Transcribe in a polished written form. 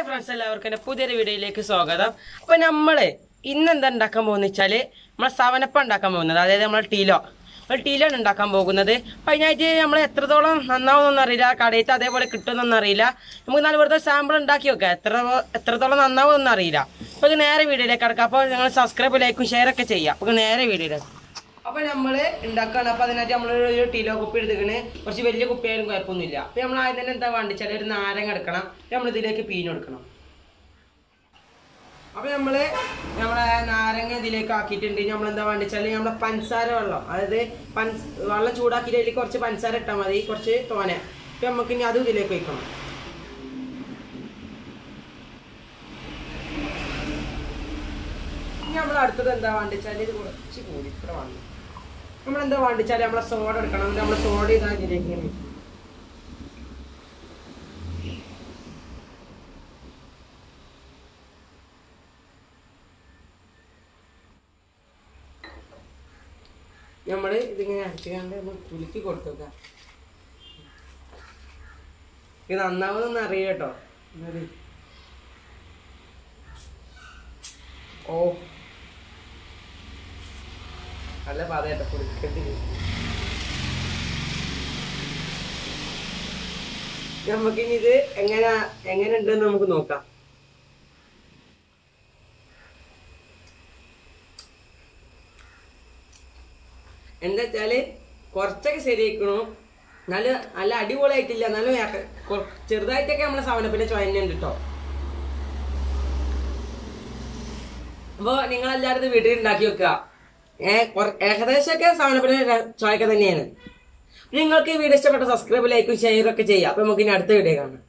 Friends എല്ലാവർക്കും പുതിയൊരു വീഡിയോയിലേക്ക് സ്വാഗതം. അപ്പൊ നമ്മള് ഇന്നെന്താ ഉണ്ടാക്കാൻ പോകുന്ന വെച്ചാല് നമ്മളെ സവനപ്പം ഉണ്ടാക്കാൻ പോകുന്നത്, അതായത് നമ്മൾ ടീലോ ആണ് ഉണ്ടാക്കാൻ പോകുന്നത്. അപ്പൊ അതിനായിട്ട് നമ്മൾ എത്രത്തോളം നന്നാവുന്നൊന്നും അറിയില്ല, കടയിട്ട് അതേപോലെ കിട്ടുമെന്നൊന്നും അറിയില്ല. നമുക്ക് നല്ല വെറുതെ സാമ്പിൾ ഉണ്ടാക്കി വെക്കാം, എത്രത്തോളം നന്നാവുമെന്നൊന്നും അറിയില്ല. അപ്പൊ നേരെ വീഡിയോയിലേക്ക് കിടക്കാം. അപ്പോൾ നിങ്ങൾ സബ്സ്ക്രൈബ് ലൈക്കും ഷെയർ ഒക്കെ ചെയ്യാം. അപ്പൊ നേരെ വീഡിയോയിലേക്ക്. അപ്പൊ നമ്മള് ഉണ്ടാക്കുകയാണ്. അപ്പൊ അതിനായിട്ട് നമ്മളൊരു ടീലോ കുപ്പി എടുത്തിക്കണ്, കുറച്ച് വലിയ കുപ്പിയായാലും കുഴപ്പമൊന്നുമില്ല. അപ്പൊ നമ്മൾ ആദ്യം തന്നെ എന്താ വേണ്ടിച്ചാൽ ഒരു നാരങ്ങ എടുക്കണം, നമ്മൾ ഇതിലേക്ക് പിഴിഞ്ഞെടുക്കണം. അപ്പൊ നമ്മളെ നാരങ്ങ ഇതിലേക്ക് ആക്കിയിട്ടുണ്ട്. നമ്മളെന്താ വേണ്ടിച്ചാല് നമ്മളെ പഞ്ചസാര വെള്ളം, അതായത് വെള്ളം ചൂടാക്കിയിട്ട് അതിൽ കുറച്ച് പഞ്ചസാര ഇട്ടാൽ മതി, കുറച്ച് തോനെ. അപ്പൊ നമുക്ക് ഇനി അതും ഇതിലേക്ക് വയ്ക്കണം. ഇനി നമ്മൾ അടുത്തത് എന്താ വേണ്ടിച്ചാൽ ഇത് കുറച്ച് കൂടി ഇത്ര വേണം. നമ്മളെന്താ വേണ്ടിച്ചാൽ നമ്മളെ സോഡ എടുക്കണം. നമ്മളെ സോഡ ഇതാ ഇതിലേക്ക് നമ്മള് ഇതിങ്ങനെ അടിച്ചുകൊണ്ട് കുലുക്കി കൊടുത്തുക. ഇത് നന്നാവുന്നൊന്നും അറിയാം കേട്ടോ. ഓ നല്ല പാതേട്ടോ, കുലുക്കട്ടി. നമുക്കിനി ഇത് എങ്ങനെ ഉണ്ടെന്ന് നമുക്ക് നോക്കാം. എന്താ വെച്ചാല് കുറച്ചൊക്കെ ശരിയായിക്കണു, നല്ല അടിപൊളിയായിട്ടില്ല, എന്നാലും ചെറുതായിട്ടൊക്കെ നമ്മളെ സവനപ്പിന്റെ ചൊയന്നുണ്ട് കേട്ടോ. അപ്പൊ നിങ്ങളെല്ലാവരും ഇത് വീട്ടിൽ ഉണ്ടാക്കി വെക്കുക. ഏകദേശമൊക്കെ സവനപ്പിന്റെ ചോയ്ക്ക തന്നെയാണ്. നിങ്ങൾക്ക് ഈ വീഡിയോ ഇഷ്ടപ്പെട്ട സബ്സ്ക്രൈബ് ലൈക്കും ഷെയറും ഒക്കെ ചെയ്യാം. അപ്പൊ നമുക്ക് ഇനി അടുത്ത വീഡിയോ കാണാം.